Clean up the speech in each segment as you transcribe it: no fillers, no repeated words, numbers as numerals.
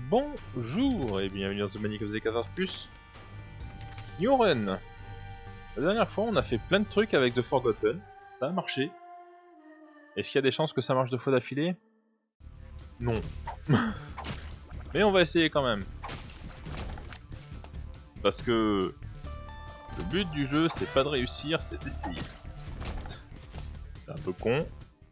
Bonjour et bienvenue dans The Manic of the 14+. New Run. La dernière fois on a fait plein de trucs avec The Forgotten, ça a marché. Est-ce qu'il y a des chances que ça marche 2 fois d'affilée? Non. Mais on va essayer quand même. Parce que le but du jeu c'est pas de réussir, c'est d'essayer. C'est un peu con.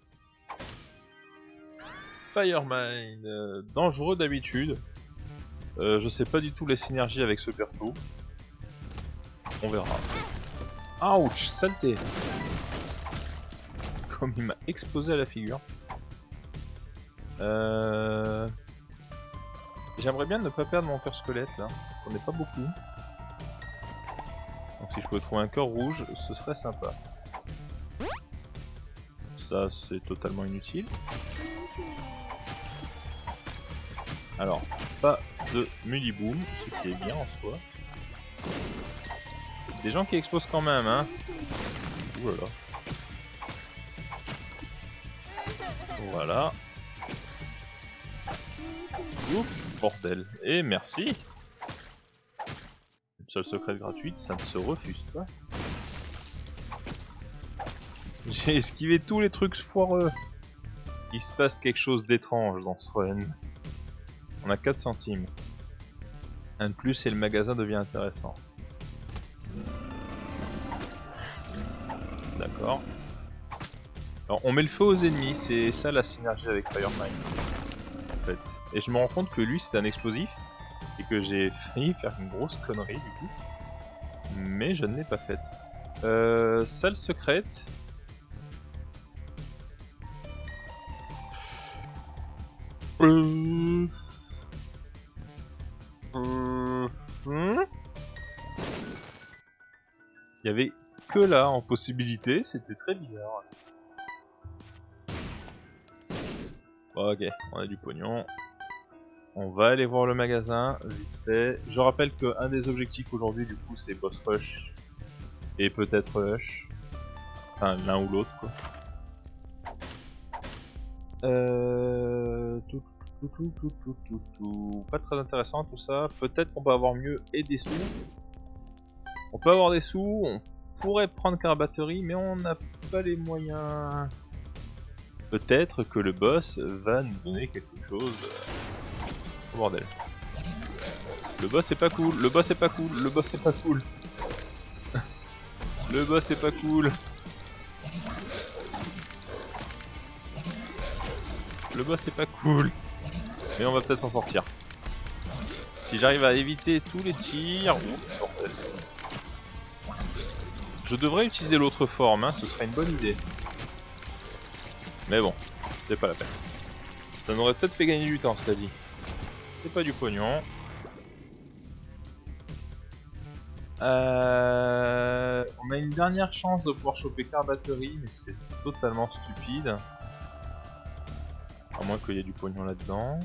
Firemind, dangereux d'habitude. Je sais pas du tout les synergies avec ce perso. On verra. Ouch, saleté. Comme il m'a explosé à la figure. J'aimerais bien ne pas perdre mon cœur squelette là. J'en ai pas beaucoup. Donc si je pouvais trouver un cœur rouge, ce serait sympa. Ça c'est totalement inutile. Alors, pas de Muliboom, ce qui est bien en soi. Des gens qui explosent quand même, hein. Ouh là là. Voilà. Ouf, bordel. Et merci. Une seule secrète gratuite, ça ne se refuse pas. J'ai esquivé tous les trucs foireux. Il se passe quelque chose d'étrange dans ce run. On a 4 centimes. Un de plus et le magasin devient intéressant. D'accord. Alors on met le feu aux ennemis, c'est ça la synergie avec Firemind. En fait. Et je me rends compte que lui c'est un explosif. Et que j'ai failli faire une grosse connerie du coup. Mais je ne l'ai pas faite. Salle secrète. Il y avait que là en possibilité, c'était très bizarre. Ok, on a du pognon. On va aller voir le magasin, vite fait. Je rappelle qu'un des objectifs aujourd'hui du coup c'est boss rush. Et peut-être rush. Enfin l'un ou l'autre quoi. Pas très intéressant tout ça. Peut-être qu'on peut avoir mieux et des sous. On peut avoir des sous, on pourrait prendre Carabatterie, mais on n'a pas les moyens. Peut-être que le boss va nous donner quelque chose. Oh bordel. Le boss est pas cool, le boss est pas cool, le boss est pas cool. Le boss est pas cool. Le boss est pas cool. Mais on va peut-être s'en sortir. Si j'arrive à éviter tous les tirs... Oh, bordel. Je devrais utiliser l'autre forme, hein, ce serait une bonne idée. Mais bon, c'est pas la peine. Ça m'aurait peut-être fait gagner du temps, cela dit. C'est pas du pognon. On a une dernière chance de pouvoir choper Carabatterie, mais c'est totalement stupide. À moins qu'il y ait du pognon là-dedans.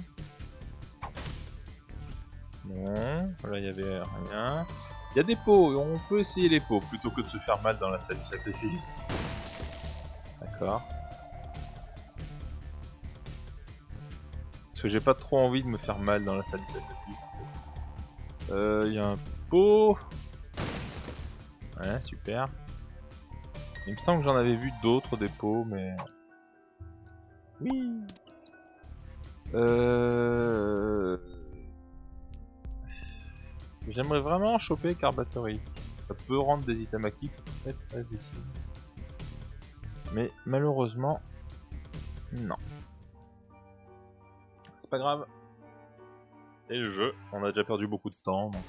Non, là il y avait rien. Il y a des pots, on peut essayer les pots plutôt que de se faire mal dans la salle du sacrifice. D'accord. Parce que j'ai pas trop envie de me faire mal dans la salle du sacrifice. Il y a un pot. Ouais, super. Il me semble que j'en avais vu d'autres des pots, mais... Oui. J'aimerais vraiment choper Carabatterie. Ça peut rendre des items actifs très très utile. Mais malheureusement, non. C'est pas grave. C'est le jeu. On a déjà perdu beaucoup de temps. Donc...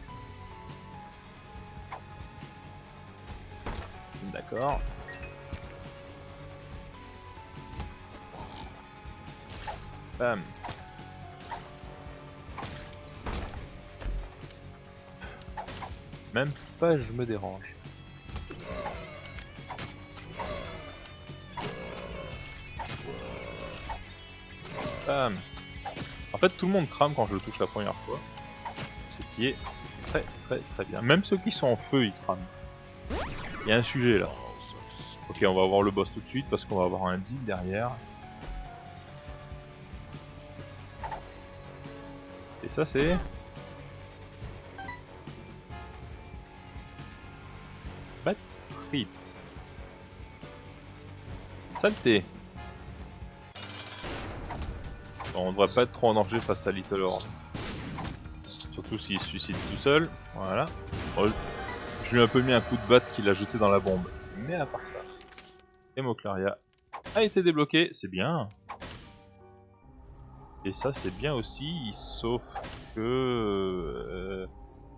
D'accord. Bam. Même pas je me dérange. Bam. En fait tout le monde crame quand je le touche la première fois. Ce qui est très très très bien. Même ceux qui sont en feu ils crament. Il y a un sujet là. Ok, on va voir le boss tout de suite parce qu'on va avoir un deal derrière. Et ça c'est... Batterie. Saleté. Bon, on devrait pas être trop en danger face à Little Horn. Surtout s'il se suicide tout seul. Voilà. Bon, je lui ai un peu mis un coup de batte qu'il a jeté dans la bombe. Mais à part ça... Hémoclaria a été débloqué, c'est bien. Et ça c'est bien aussi, sauf que...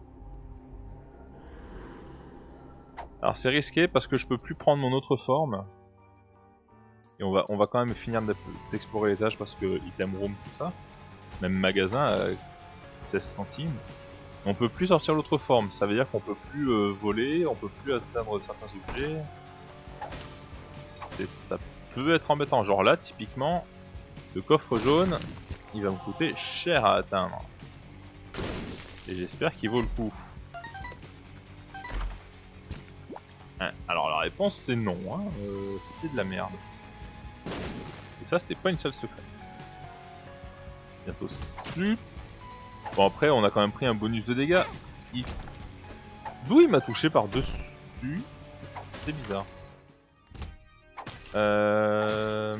Alors c'est risqué parce que je peux plus prendre mon autre forme. Et on va quand même finir d'explorer l'étage parce que item room tout ça. Même magasin à 16 centimes. On peut plus sortir l'autre forme, ça veut dire qu'on peut plus voler, on peut plus atteindre certains objets. Ça peut être embêtant, genre là typiquement le coffre jaune il va me coûter cher à atteindre et j'espère qu'il vaut le coup. Hein, alors la réponse c'est non, hein. C'était de la merde et ça c'était pas une salle secrète. Bientôt slip. Bon après on a quand même pris un bonus de dégâts. D'où il m'a touché par dessus, c'est bizarre. Je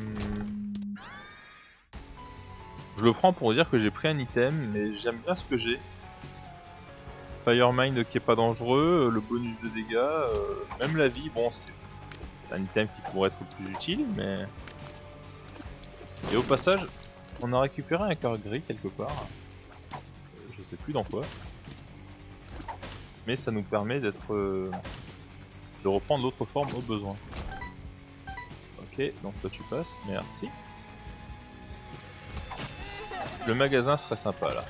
le prends pour dire que j'ai pris un item, mais j'aime bien ce que j'ai. Firemind qui est pas dangereux, le bonus de dégâts, même la vie, bon c'est un item qui pourrait être plus utile, mais... Et au passage, on a récupéré un cœur gris quelque part. Je sais plus dans quoi. Mais ça nous permet d'être... de reprendre l'autre forme au besoin. Ok, donc toi tu passes, merci. Le magasin serait sympa là.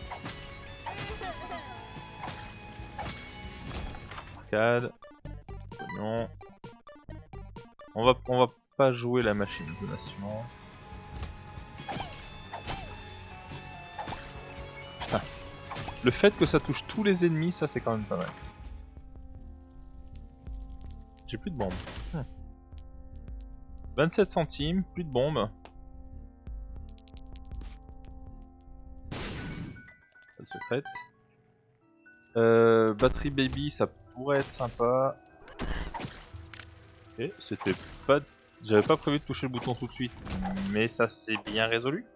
Arcade. Pognon. On va pas jouer la machine de donation. Putain. Le fait que ça touche tous les ennemis, ça c'est quand même pas mal. J'ai plus de bombes. 27 centimes, plus de bombes. Salle secrète. Battery Baby, ça pourrait être sympa. Ok, c'était pas... J'avais pas prévu de toucher le bouton tout de suite, mais ça s'est bien résolu.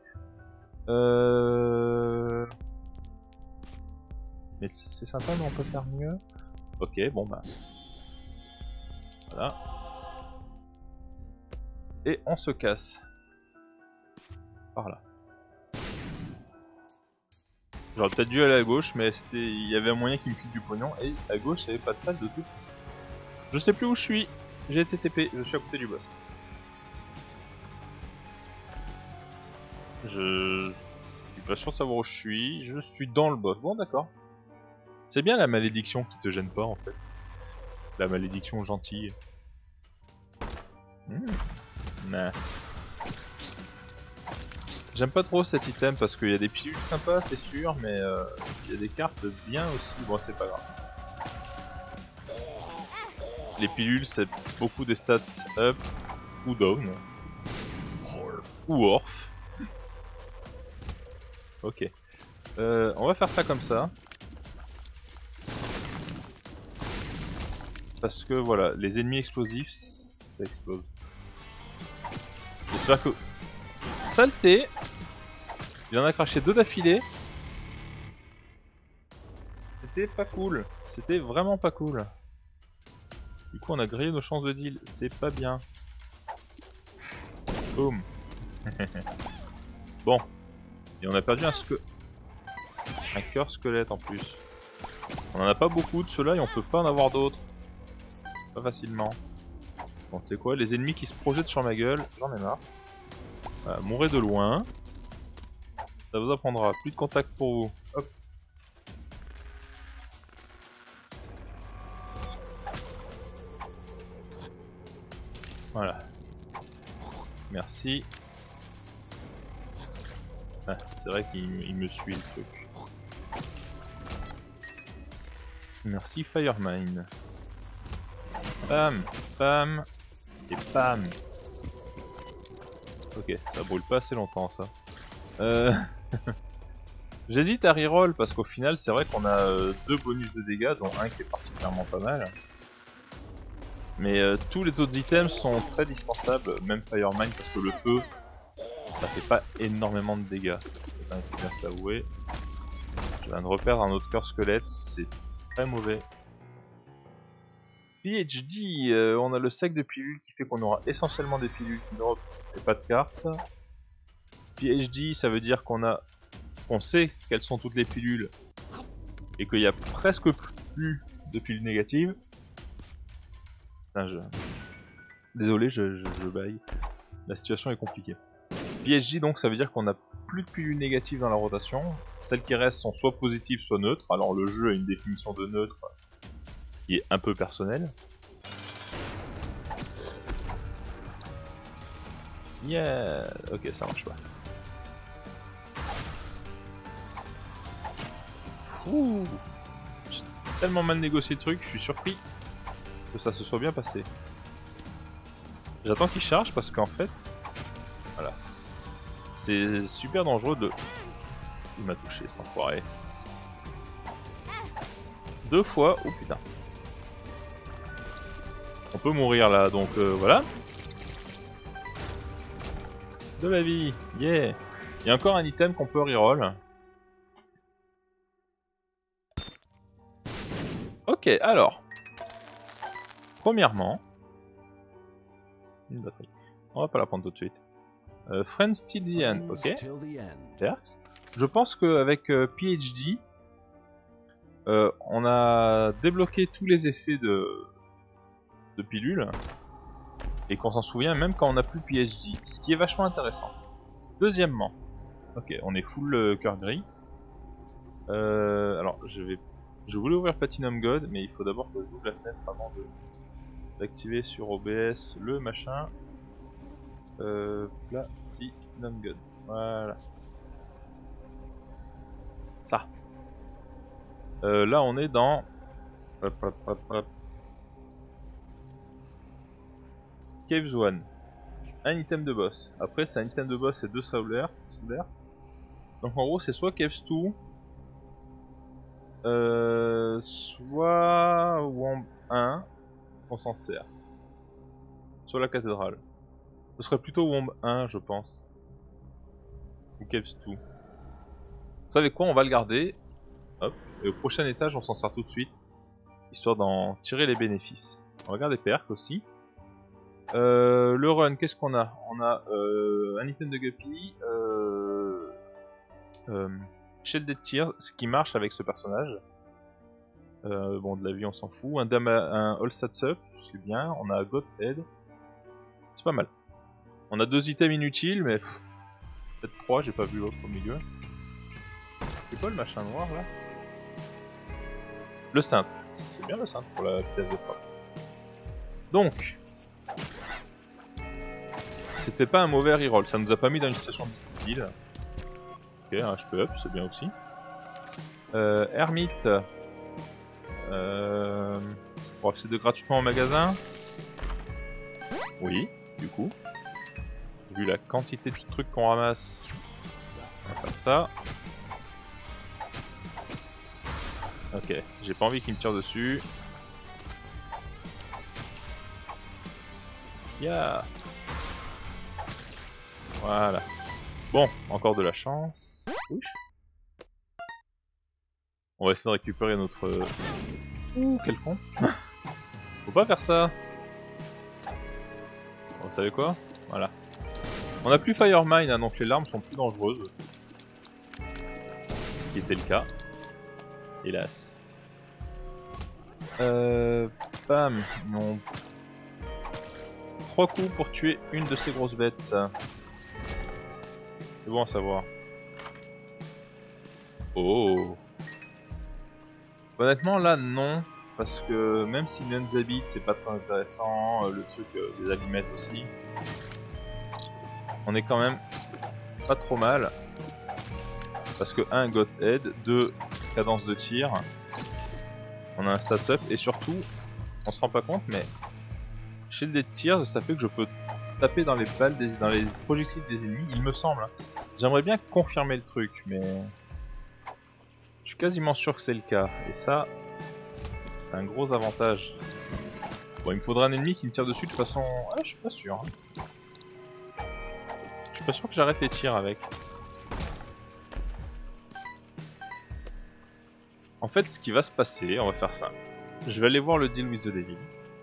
Mais c'est sympa, mais on peut faire mieux. Ok, bon bah... Voilà. Et on se casse. Par là. J'aurais peut-être dû aller à gauche, mais il y avait un moyen qui me file du pognon, et à gauche, il n'y avait pas de salle de toute façon. Je sais plus où je suis. J'ai été TP, je suis à côté du boss. Je suis pas sûr de savoir où je suis dans le boss. Bon d'accord. C'est bien la malédiction qui te gêne pas en fait. La malédiction gentille. Nah. J'aime pas trop cet item parce qu'il y a des pilules sympas c'est sûr, mais il y a des cartes bien aussi, bon c'est pas grave. Les pilules c'est beaucoup des stats up ou down. Ou orf. Ok. On va faire ça comme ça. Parce que voilà, les ennemis explosifs, ça explose. J'espère que... Saleté! Il en a craché 2 d'affilée. C'était pas cool. C'était vraiment pas cool. Du coup on a grillé nos chances de deal. C'est pas bien. Boum. Bon. Et on a perdu un cœur squelette en plus. On en a pas beaucoup de ceux-là et on peut pas en avoir d'autres. Pas facilement. Bon, tu sais quoi, les ennemis qui se projettent sur ma gueule, j'en ai marre. Voilà, mourrez de loin. Ça vous apprendra, plus de contact pour vous. Hop. Voilà. Merci. Ah, c'est vrai qu'il me suit le truc. Merci Firemind. Pam, pam, et pam. Ok, ça brûle pas assez longtemps ça. J'hésite à reroll parce qu'au final c'est vrai qu'on a 2 bonus de dégâts dont un qui est particulièrement pas mal. Mais tous les autres items sont très dispensables, même Firemine parce que le feu ça fait pas énormément de dégâts. Il faut bien se l'avouer. Je viens de reperdre un autre cœur squelette, c'est très mauvais. PhD, on a le sac de pilules qui fait qu'on aura essentiellement des pilules qui drop et pas de cartes. PhD, ça veut dire qu'on sait quelles sont toutes les pilules et qu'il y a presque plus de pilules négatives. Putain, désolé, je baille. La situation est compliquée. PhD, donc ça veut dire qu'on a plus de pilules négatives dans la rotation. Celles qui restent sont soit positives soit neutres. Alors le jeu a une définition de neutre qui est un peu personnelle. Yeah. Ok, ça marche pas. Ouh. J'ai tellement mal négocié le truc, je suis surpris que ça se soit bien passé. J'attends qu'il charge parce qu'en fait, voilà, c'est super dangereux de... Il m'a touché cet enfoiré. 2 fois, oh putain. On peut mourir là, donc voilà. De la vie, yeah. Il y a encore un item qu'on peut reroll. Ok, alors. Premièrement, une batterie. On va pas la prendre tout de suite. Friends till the end, ok. Perks. Je pense qu'avec PhD, on a débloqué tous les effets de pilules. Et qu'on s'en souvient même quand on n'a plus PhD. Ce qui est vachement intéressant. Deuxièmement, ok, on est full cœur gris. Alors, je voulais ouvrir Platinum God, mais il faut d'abord que j'ouvre la fenêtre avant d'activer sur OBS le machin. Platinum God. Voilà. Ça. Là, on est dans... Caves 1. Un item de boss. Après, c'est un item de boss et 2 Soul Heart. Donc en gros, c'est soit Caves 2, soit Womb 1, on s'en sert. Soit la cathédrale. Ce serait plutôt Womb 1, je pense. Ou Caves 2. Vous savez quoi, on va le garder. Hop. Et au prochain étage, on s'en sert tout de suite. Histoire d'en tirer les bénéfices. On va garder perk aussi. Le run, qu'est-ce qu'on a? On a un item de Guppy, Shielded Tear, ce qui marche avec ce personnage. Bon, de la vie on s'en fout. Un All Stats Up, c'est bien. On a Godhead, c'est pas mal. On a 2 items inutiles, mais peut-être 3, j'ai pas vu l'autre au milieu. C'est quoi le machin noir là? Le cintre, c'est bien le cintre pour la pièce de frappe. Donc, c'était pas un mauvais reroll, ça nous a pas mis dans une situation difficile. Ok, un HP up, c'est bien aussi. Hermite. Pour accéder gratuitement au magasin. Oui, du coup. Vu la quantité de trucs qu'on ramasse, on va faire ça. Ok, j'ai pas envie qu'il me tire dessus. Yeah. Voilà. Bon, encore de la chance. Ouch. On va essayer de récupérer notre... Ouh, quel con. Faut pas faire ça. Bon, vous savez quoi? Voilà. On a plus Firemine, hein, donc les larmes sont plus dangereuses. Ce qui était le cas. Hélas. Bam. Non. 3 coups pour tuer une de ces grosses bêtes. C'est bon à savoir. Oh. Honnêtement là non, parce que même si Nunzabit c'est pas très intéressant, le truc des allumettes aussi, on est quand même pas trop mal. Parce que 1 Godhead, 2 cadence de tir, on a un stats up et surtout, on se rend pas compte mais Shielded Tears ça fait que je peux taper dans les balles, dans les projectiles des ennemis, il me semble. J'aimerais bien confirmer le truc mais... Je suis quasiment sûr que c'est le cas. Et ça, c'est un gros avantage. Bon, il me faudra un ennemi qui me tire dessus de façon... Ah, je suis pas sûr. Hein. Je suis pas sûr que j'arrête les tirs avec. En fait, ce qui va se passer, on va faire ça. Je vais aller voir le deal with the devil.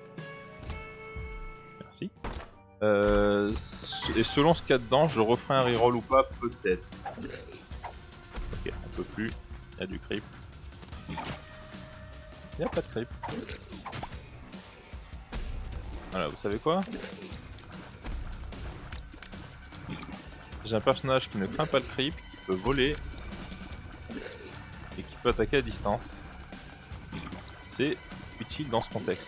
Merci. Et selon ce qu'il y a dedans, je referai un reroll ou pas, peut-être. Ok, on peut plus. Il y a du creep. Il n'y a pas de creep. Voilà, vous savez quoi? J'ai un personnage qui ne craint pas le creep, qui peut voler et qui peut attaquer à distance. C'est utile dans ce contexte.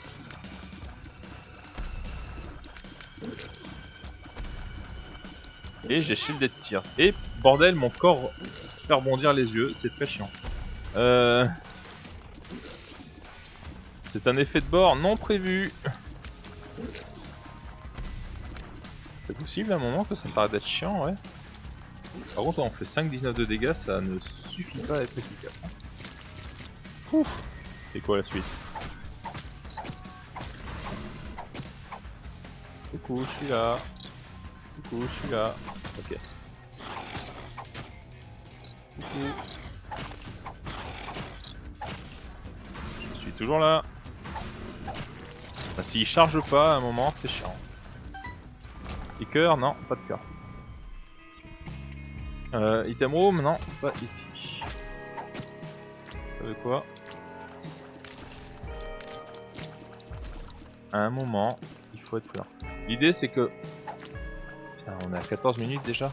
Et j'ai shielded tears. Et bordel, mon corps fait rebondir les yeux, c'est très chiant. C'est un effet de bord non prévu. C'est possible à un moment que ça s'arrête d'être chiant, ouais. Par contre, on fait 5-19 de dégâts, ça ne suffit pas à être efficace. Ouf. C'est quoi la suite? Coucou, je suis là. Coucou, je suis là. Ok. Coucou. Je suis toujours là. Bah, s'il charge pas à un moment, c'est chiant. Et cœur, non, pas de cœur. Item room, non, pas ici. Vous savez quoi? À un moment, il faut être là. L'idée c'est que... Putain, on est à 14 minutes déjà.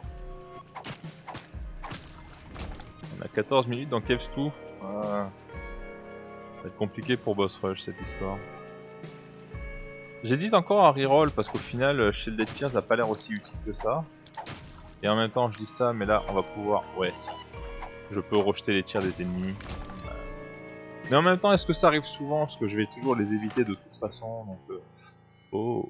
On a 14 minutes dans Caves 2. Ça va être compliqué pour Boss Rush cette histoire. J'hésite encore à reroll parce qu'au final, Shielded Tears a pas l'air aussi utile que ça. Et en même temps, je dis ça, mais là, on va pouvoir... Ouais, je peux rejeter les tirs des ennemis. Mais en même temps, est-ce que ça arrive souvent? Parce que je vais toujours les éviter de toute façon, donc... Oh...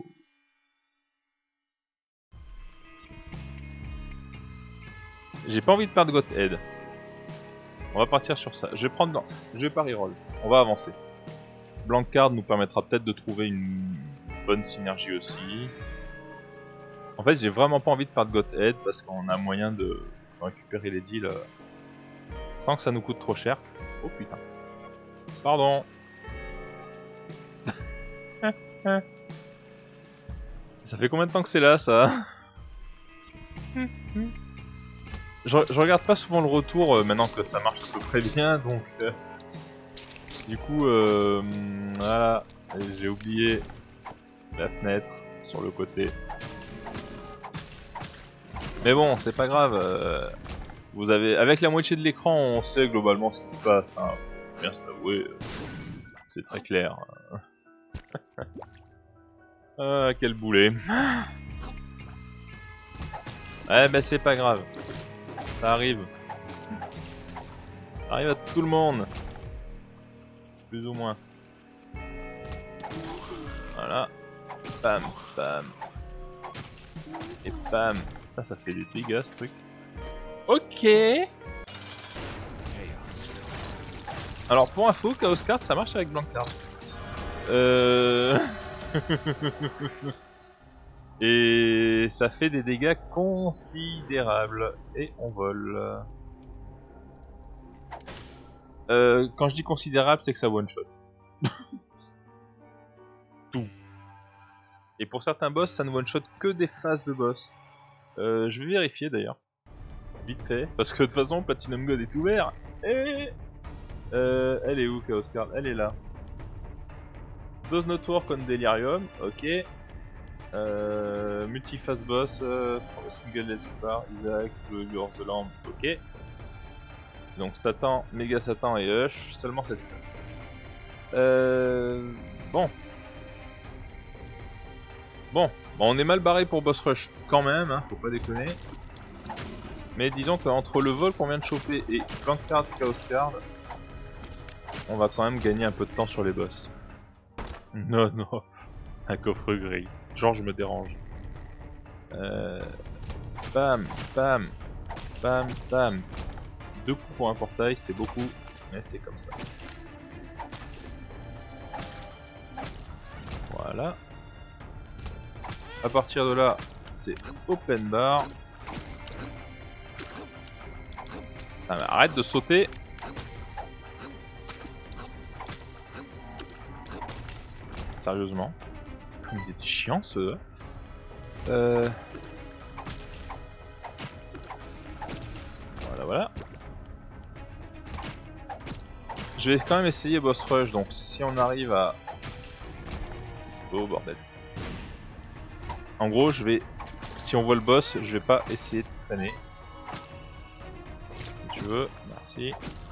J'ai pas envie de perdre Godhead. On va partir sur ça. Je vais prendre... Non, je vais pas reroll. On va avancer. Blank Card nous permettra peut-être de trouver une bonne synergie aussi. En fait, j'ai vraiment pas envie de perdre Godhead parce qu'on a moyen de récupérer les deals sans que ça nous coûte trop cher. Oh putain. Pardon. Ça fait combien de temps que c'est là, ça? Je regarde pas souvent le retour maintenant que ça marche à peu près bien, donc... Du coup, voilà, j'ai oublié la fenêtre sur le côté. Mais bon, c'est pas grave. Vous avez, avec la moitié de l'écran, on sait globalement ce qui se passe. Hein. Bien s'avouer, c'est très clair. Ah, quel boulet. Eh ben c'est pas grave. Ça arrive. Ça arrive à tout le monde. Plus ou moins. Voilà. Bam, bam. Et bam. Ça fait des dégâts ce truc. Ok. Alors pour info, Chaos Card ça marche avec Blank Card. Et ça fait des dégâts considérables. Et on vole. Quand je dis considérable, c'est que ça one shot. Tout. Et pour certains boss, ça ne one shot que des phases de boss. Je vais vérifier d'ailleurs. Vite fait. Parce que de toute façon, Platinum God est ouvert. Et elle est où, Chaos Card? Elle est là. Does not work on Delirium. Ok. Multi-phase boss. Single Death Star. Isaac. Blue of the Lamb. Ok. Donc Satan, Méga Satan et Hush, seulement cette fois. Bon. Bon, on est mal barré pour Boss Rush quand même, hein, faut pas déconner. Mais disons qu'entre le vol qu'on vient de choper et Blank Card, Chaos Card, on va quand même gagner un peu de temps sur les boss. Non, non, un coffre gris. Genre je me dérange. Bam, bam, bam, bam. 2 coups pour un portail, c'est beaucoup, mais c'est comme ça. Voilà. À partir de là, c'est open bar. Ah, mais arrête de sauter. Sérieusement. Ils étaient chiants ceux. Voilà, voilà. Je vais quand même essayer boss rush, donc si on arrive à... Oh bordel. En gros, je vais... Si on voit le boss, je vais pas essayer de traîner. Si tu veux, merci.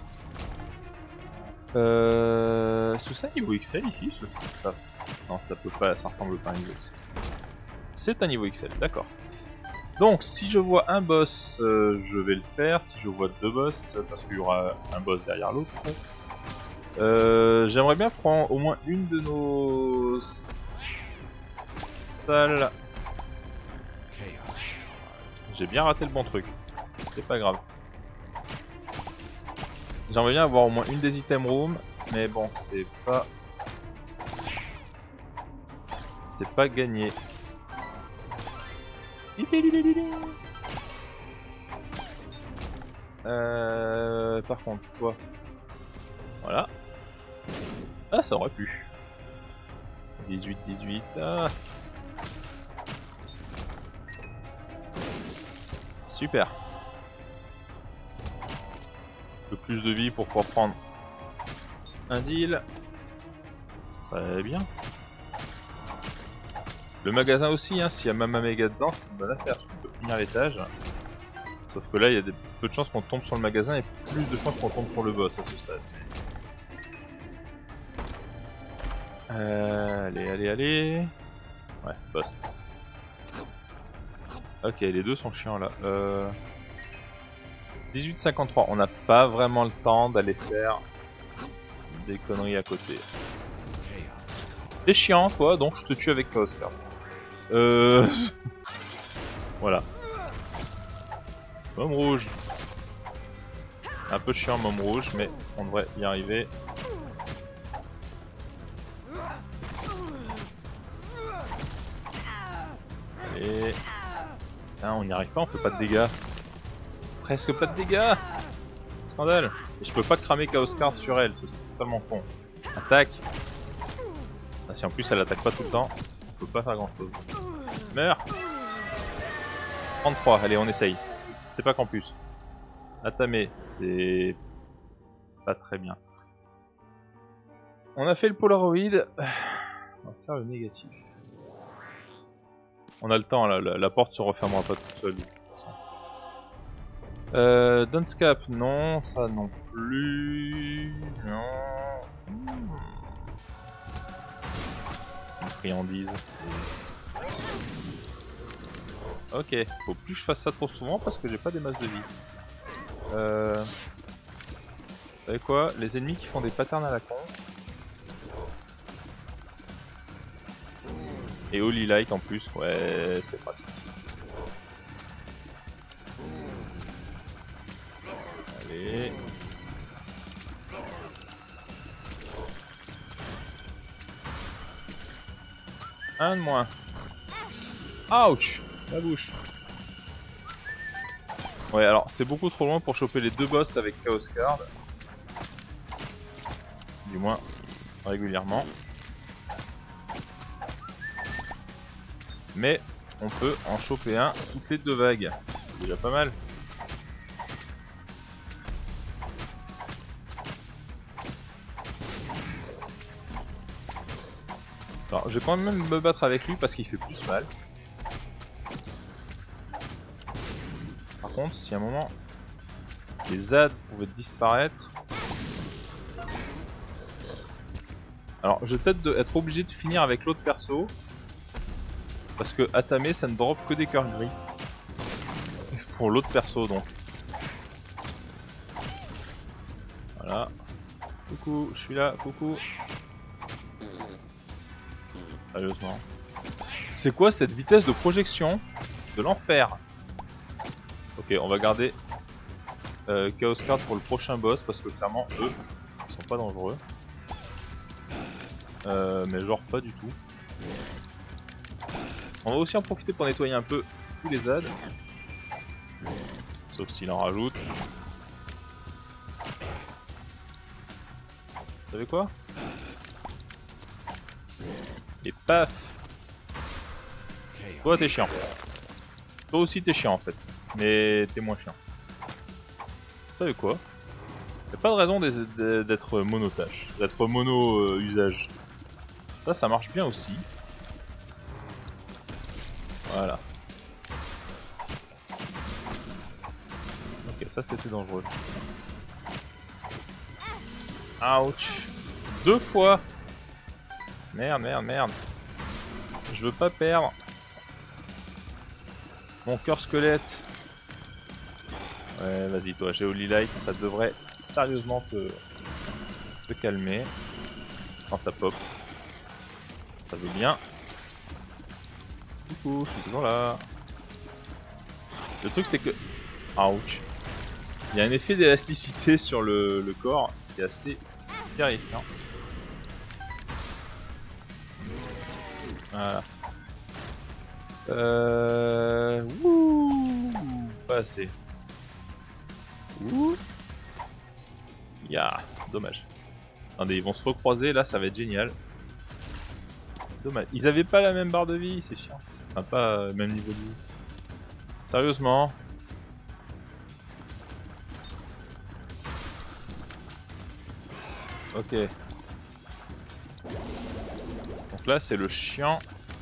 Est-ce que c'est un niveau XL ici? Ça... Non, ça peut pas, ça ressemble pas à un niveau XL. C'est un niveau XL, d'accord. Donc, si je vois un boss, je vais le faire. Si je vois 2 boss, parce qu'il y aura un boss derrière l'autre. J'aimerais bien prendre au moins une de nos salles. J'ai bien raté le bon truc. C'est pas grave. J'aimerais bien avoir au moins une des item rooms, mais bon, c'est pas gagné. Par contre, toi. Voilà. Ah, ça aurait pu. 18, 18. Ah. Super. Un peu plus de vie pour pouvoir prendre un deal. Très bien. Le magasin aussi, hein, s'il y a Mama Mega dedans, c'est une bonne affaire. On peut finir l'étage. Sauf que là, il y a peu de chances qu'on tombe sur le magasin et plus de chances qu'on tombe sur le boss à ce stade. Allez, allez, allez. Ouais, boss. Ok, les deux sont chiants là. 18,53. On n'a pas vraiment le temps d'aller faire des conneries à côté. T'es chiant, toi, donc je te tue avec Chaos Card. Voilà. Môme rouge. Un peu chiant, môme rouge, mais on devrait y arriver. Allez. Ah, on n'y arrive pas, on fait pas de dégâts. Presque pas de dégâts. Scandale. Et je peux pas cramer Chaos Card sur elle, c'est totalement con. Attaque. Ah, si en plus elle attaque pas tout le temps, on peut pas faire grand chose. Meurs. 33, allez on essaye. C'est pas campus. Atame, c'est pas très bien. On a fait le Polaroid. On va faire le négatif. On a le temps là, la porte se refermera pas toute seule. Dunscap, non, ça non plus. Non. Une friandise. Ok, faut plus que je fasse ça trop souvent parce que j'ai pas des masses de vie. Vous savez quoi? Les ennemis qui font des patterns à la con. Et Holy Light en plus, ouais, c'est pratique. Allez. Un de moins. Ouch! La bouche. Ouais, alors c'est beaucoup trop loin pour choper les 2 boss avec Chaos Card. Du moins, régulièrement. Mais on peut en choper un toutes les 2 vagues. C'est déjà pas mal. Alors, je vais quand même me battre avec lui parce qu'il fait plus mal. Par contre, si à un moment les ZAD pouvaient disparaître. Alors, je vais peut-être être obligé de finir avec l'autre perso. Parce que Atame ça ne drop que des cœurs gris. Pour l'autre perso donc. Voilà. Coucou, je suis là, coucou. Sérieusement. C'est quoi cette vitesse de projection de l'enfer? Ok, on va garder Chaos Card pour le prochain boss parce que clairement eux ils sont pas dangereux. Mais genre pas du tout. On va aussi en profiter pour nettoyer un peu tous les ZAD. Sauf s'il en rajoute. Vous savez quoi? Et paf! Toi t'es chiant. Toi aussi t'es chiant en fait. Mais t'es moins chiant. Vous savez quoi? Y'a pas de raison d'être monotâche. D'être mono usage. Ça marche bien aussi. Voilà. Ok, ça c'était dangereux. Ouch. 2 fois. Merde, merde, merde. Je veux pas perdre. Mon cœur squelette. Ouais, vas-y toi, Geoli Light, ça devrait sérieusement te calmer. Quand ça pop. Ça veut bien. Du coup, je suis toujours là. Le truc c'est que... Ouch. Il y a un effet d'élasticité sur le corps qui est assez terrifiant. Voilà. Wouh, pas assez. Ouh. Ya, dommage. Attendez, ils vont se recroiser, là ça va être génial. Dommage. Ils avaient pas la même barre de vie, c'est chiant. Enfin, pas le même niveau de vie. Sérieusement. Ok. Donc là c'est le chiant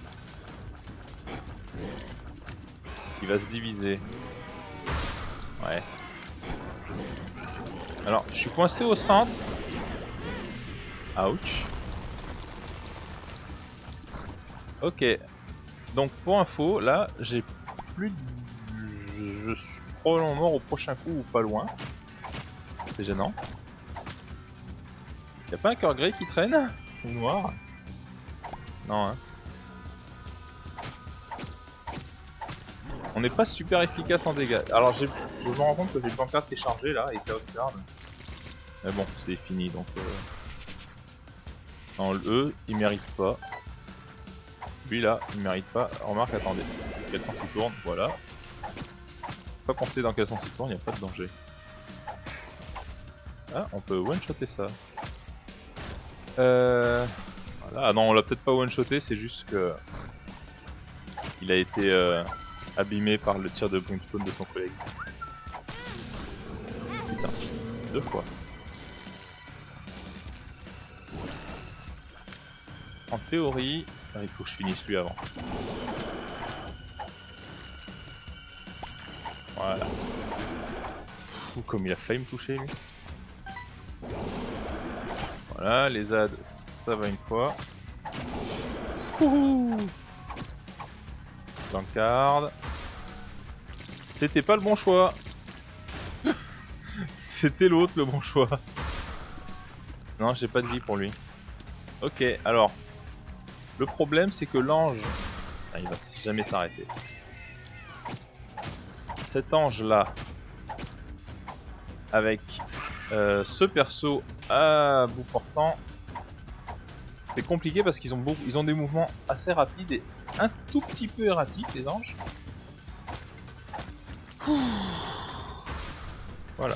qui va se diviser. Ouais. Alors je suis coincé au centre. Ouch. Ok. Donc pour info, là j'ai plus de... Je suis probablement mort au prochain coup ou pas loin. C'est gênant. Y'a pas un cœur gris qui traîne? Ou noir? Non hein. On n'est pas super efficace en dégâts. Alors je me rends compte que j'ai le pancarte qui est chargé là et Chaos Card. Mais bon, c'est fini donc... Non, le E, il mérite pas. Lui là, il mérite pas. Remarque, attendez. Quel sens il tourne? Voilà. Pas qu'on sait dans quel sens il tourne, il n'y a pas de danger. Ah, on peut one-shotter ça. Voilà. Ah non, on l'a peut-être pas one-shoté, c'est juste que... Il a été abîmé par le tir de Brimstone de son collègue. Putain, 2 fois. En théorie, il faut que je finisse lui avant. Voilà. Ouh, comme il a failli me toucher lui. Voilà, les ZAD, ça va une fois. Wouhou. Card. C'était pas le bon choix. C'était l'autre le bon choix. Non, j'ai pas de vie pour lui. Ok, alors. Le problème c'est que l'ange... Ah, il va jamais s'arrêter. Cet ange là, avec ce perso à bout portant, c'est compliqué parce qu'ils ont des mouvements assez rapides et un tout petit peu erratiques les anges. Voilà.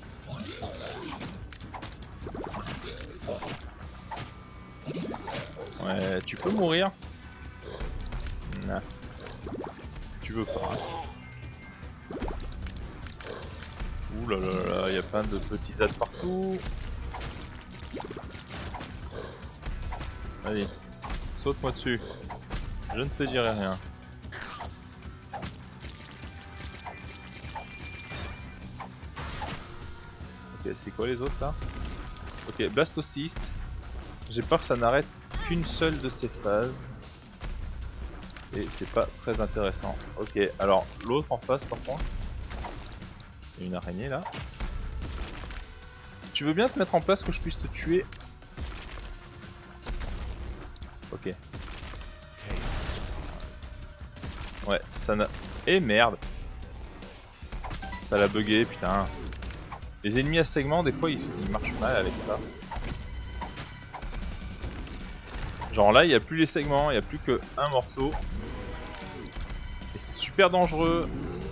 Ouais, tu peux mourir. Non. Tu veux pas. Hein. Ouh là là là, y a plein de petits ZAD partout. Allez, saute-moi dessus. Je ne te dirai rien. Ok, c'est quoi les autres là? Ok, Blastocyst. J'ai peur que ça n'arrête qu'une seule de ces phases. Et c'est pas très intéressant. Ok, alors l'autre en face par contre. Il y a une araignée là. Tu veux bien te mettre en place que je puisse te tuer? Ok. Ouais, ça n'a... Eh merde! Ça l'a bugué, putain. Les ennemis à segments, des fois, ils marchent mal avec ça. Genre là, il n'y a plus les segments, il n'y a plus qu'un morceau. Et c'est super dangereux.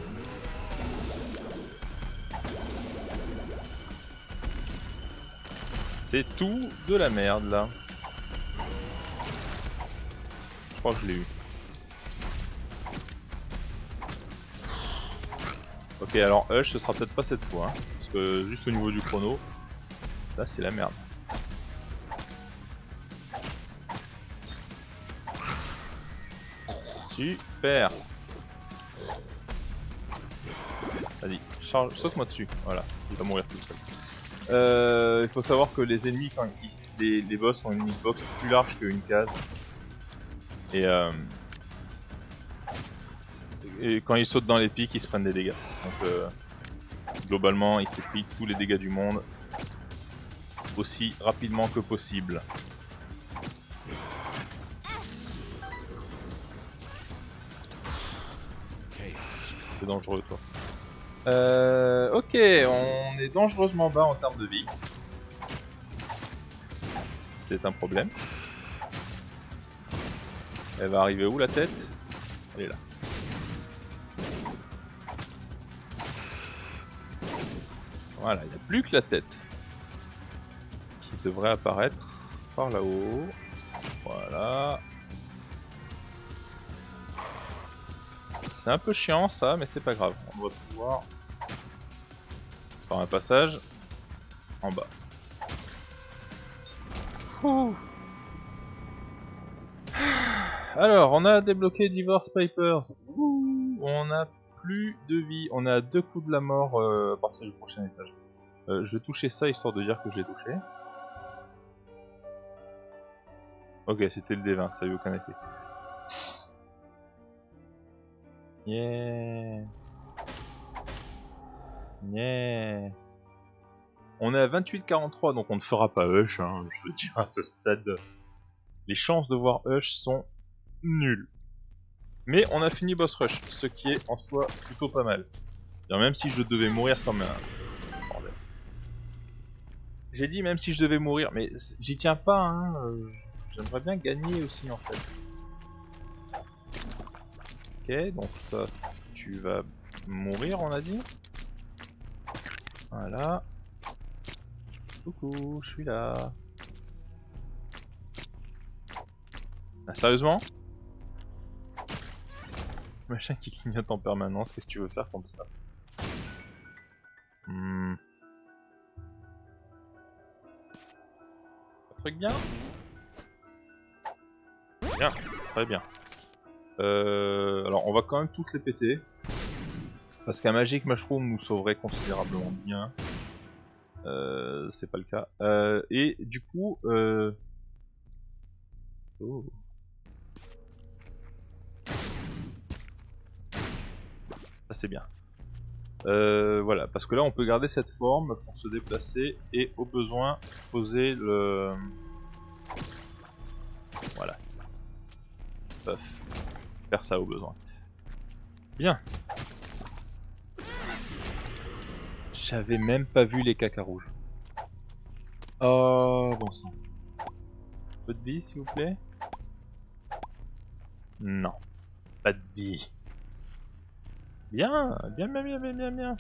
C'est tout de la merde là. Je crois que je l'ai eu. Ok, alors Hush, ce sera peut-être pas cette fois. Hein, parce que juste au niveau du chrono, là c'est la merde. Super. Vas-y, saute-moi dessus. Voilà, il va mourir tout seul. Il faut savoir que les ennemis, quand les boss ont une hitbox plus large qu'une case. Et quand ils sautent dans les pics, ils se prennent des dégâts. Donc globalement, il s'est pris tous les dégâts du monde aussi rapidement que possible. C'est dangereux, toi. Ok, on est dangereusement bas en termes de vie. C'est un problème. Elle va arriver où la tête? Elle est là. Voilà, il n'y a plus que la tête qui devrait apparaître par là-haut. Voilà. C'est un peu chiant ça, mais c'est pas grave. On doit pouvoir faire un passage en bas. Ouh. Alors, on a débloqué Divorce Papers. Ouh. On a plus de vie. On a 2 coups de la mort à partir du prochain étage. Je vais toucher ça histoire de dire que j'ai touché. Ok, c'était le D20, ça a eu aucun effet. Yeah. Yeah. On est à 28-43, donc on ne fera pas Hush, hein, je veux dire, à ce stade. Les chances de voir Hush sont nulles. Mais on a fini Boss Rush, ce qui est en soi plutôt pas mal. Même si je devais mourir comme un... Bordel. J'ai dit même si je devais mourir, mais j'y tiens pas, hein. J'aimerais bien gagner aussi en fait. Ok, donc ça, tu vas mourir, on a dit. Voilà. Coucou, je suis là. Ah, sérieusement? Machin qui clignote en permanence, qu'est-ce que tu veux faire contre ça? Un truc bien? Bien, très bien. Alors on va quand même tous les péter. Parce qu'un Magic Mushroom nous sauverait considérablement bien. C'est pas le cas. Et du coup... Oh. Ça c'est bien. Voilà, parce que là on peut garder cette forme pour se déplacer et au besoin poser le... Voilà. Puff. Faire ça au besoin. Bien. J'avais même pas vu les caca rouges. Oh bon sang. Peu de vie s'il vous plaît. Non. Pas de vie. Bien, bien, bien, bien, bien, bien, bien.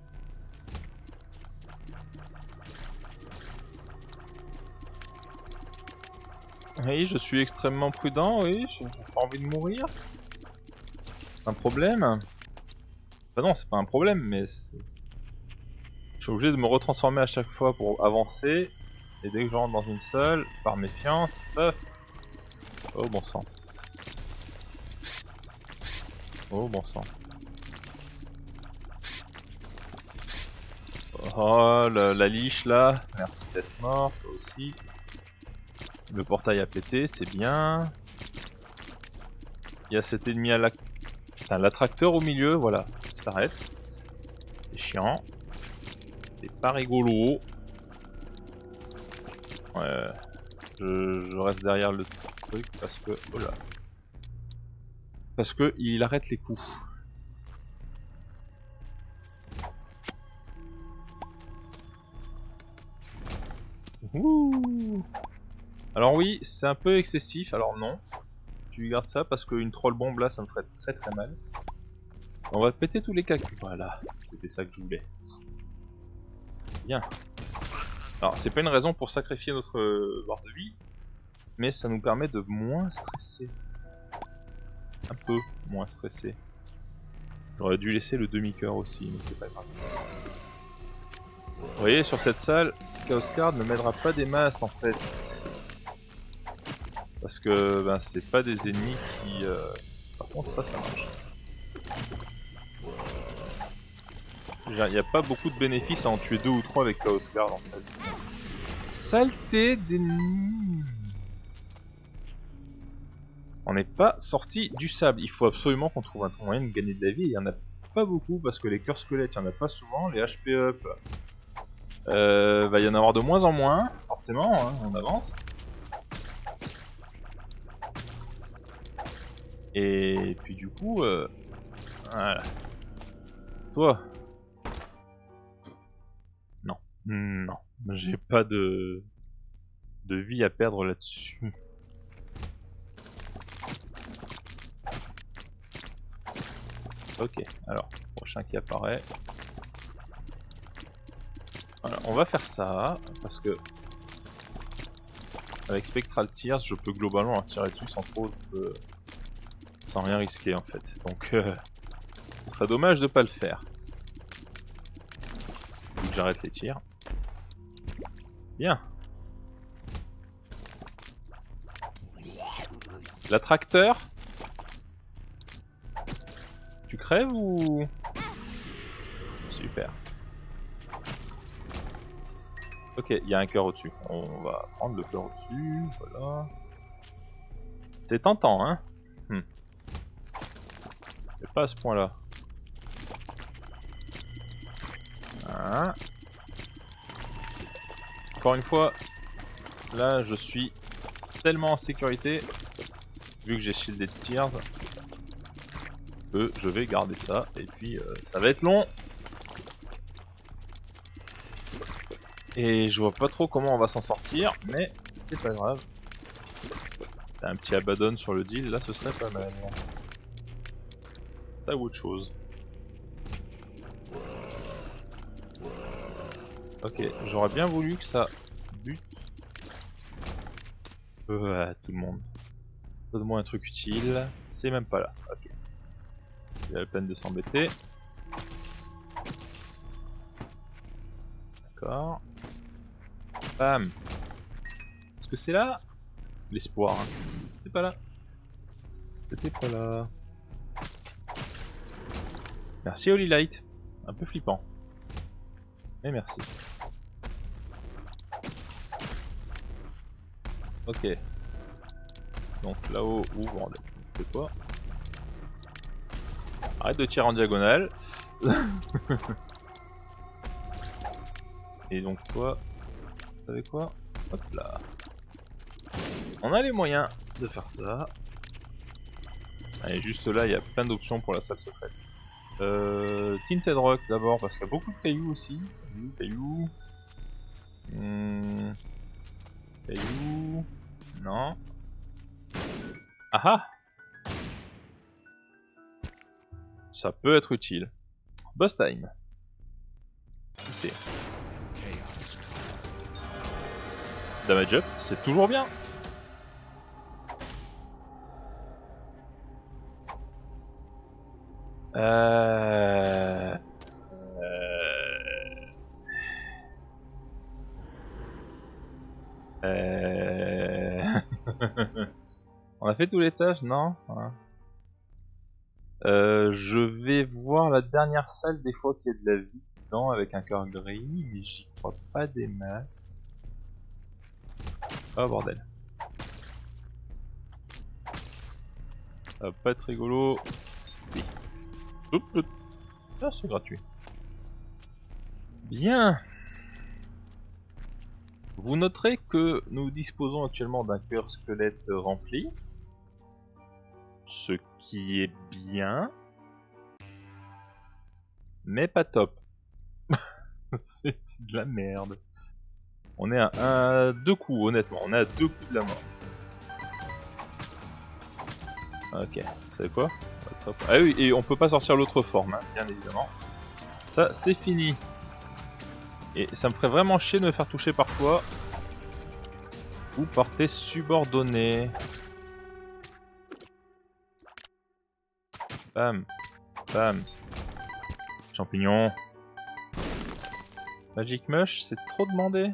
Oui, je suis extrêmement prudent, oui, j'ai pas envie de mourir. C'est un problème. Enfin non, c'est pas un problème, mais... Je suis obligé de me retransformer à chaque fois pour avancer. Et dès que je rentre dans une seule, par méfiance, paf. Oh bon sang. Oh bon sang. Oh la liche là, merci d'être mort, toi aussi. Le portail a pété, c'est bien. Il y a cet ennemi à l'attracteur au milieu, voilà, s'arrête. C'est chiant. C'est pas rigolo. Ouais, je reste derrière le truc parce que... Oh là. Parce que il arrête les coups. Ouh. Alors oui, c'est un peu excessif, alors non. Tu gardes ça parce qu'une troll bombe là, ça me ferait très très mal. On va péter tous les cactus. Voilà, c'était ça que je voulais. Bien. Alors c'est pas une raison pour sacrifier notre barre de vie, mais ça nous permet de moins stresser. Un peu moins stresser. J'aurais dû laisser le demi-cœur aussi, mais c'est pas grave. Vous voyez, sur cette salle, Chaos Card ne m'aidera pas des masses en fait. Parce que ben, c'est pas des ennemis qui... Par contre ça marche. Il n'y a pas beaucoup de bénéfices à en tuer 2 ou 3 avec Chaos Card en fait. Saleté d'ennemis. On n'est pas sorti du sable. Il faut absolument qu'on trouve un moyen de gagner de la vie. Il n'y en a pas beaucoup parce que les cœurs squelettes, il n'y en a pas souvent. Les HP up, va y en avoir de moins en moins. Forcément, hein, on avance. Et puis du coup, voilà. Toi. Non. Non. J'ai pas de vie à perdre là-dessus. Ok, alors, prochain qui apparaît. Voilà, on va faire ça, parce que avec Spectral Tears, je peux globalement leur tirer dessus sans rien risquer en fait. Donc, ce serait dommage de pas le faire. Vu que j'arrête les tirs. Bien. L'attracteur. Tu crèves ou... Super. Ok, il y a un cœur au-dessus. On va prendre le cœur au-dessus, voilà. C'est tentant, hein. Mais pas à ce point-là. Hein. Encore une fois, là je suis tellement en sécurité, vu que j'ai shielded Tears, que je vais garder ça, et puis ça va être long. Et je vois pas trop comment on va s'en sortir, mais c'est pas grave. T'as un petit abaddon sur le deal, là ce serait pas mal. Ça ou autre chose. Ok, j'aurais bien voulu que ça bute tout le monde. Donne-moi un truc utile. C'est même pas là. Ok. Il y a la peine de s'embêter. D'accord. Bam. Est-ce que c'est là? L'espoir. Hein. C'est pas là. C'était pas là. Merci Holy Light. Un peu flippant. Mais merci. Ok. Donc là-haut, ouvre. C'est quoi? Arrête de tirer en diagonale. Et donc toi, vous savez quoi? Hop là. On a les moyens de faire ça. Allez, juste là, il y a plein d'options pour la salle secrète. Tinted Rock d'abord, parce qu'il y a beaucoup de cailloux aussi. Cailloux. Cailloux. Non. Ah ah! Ça peut être utile. Boss time. Qui c'est? Damage up, c'est toujours bien. On a fait tous les tâches, non? Voilà. Je vais voir la dernière salle des fois qu'il y a de la vie dedans avec un cœur gris, mais j'y crois pas des masses. Oh bordel. Ça va pas être rigolo. Oui. Ah, c'est gratuit. Bien. Vous noterez que nous disposons actuellement d'un cœur squelette rempli. Ce qui est bien. Mais pas top. C'est de la merde. On est à 2 coups, honnêtement. On est à 2 coups de la mort. Ok, vous savez quoi? Ah oui, et on peut pas sortir l'autre forme, hein, bien évidemment. Ça, c'est fini. Et ça me ferait vraiment chier de me faire toucher par toi. Ou par tes subordonnés. Bam. Bam. Champignon. Magic Mush, c'est trop demandé.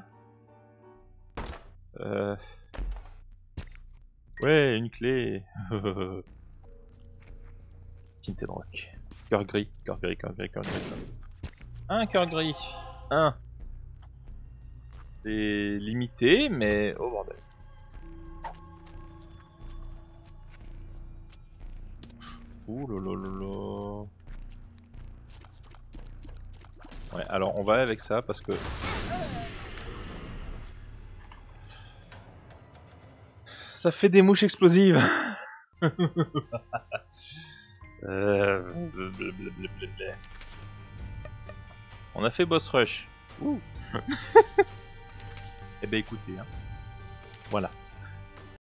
Ouais, une clé. Tinted Rock. Cœur gris, cœur gris, cœur gris, cœur gris. Un cœur gris. Un. C'est limité, mais oh bordel. Ouh lolololo. Ouais, alors on va avec ça parce que ça fait des mouches explosives. On a fait boss rush. Ouh. Eh ben écoutez, hein. Voilà.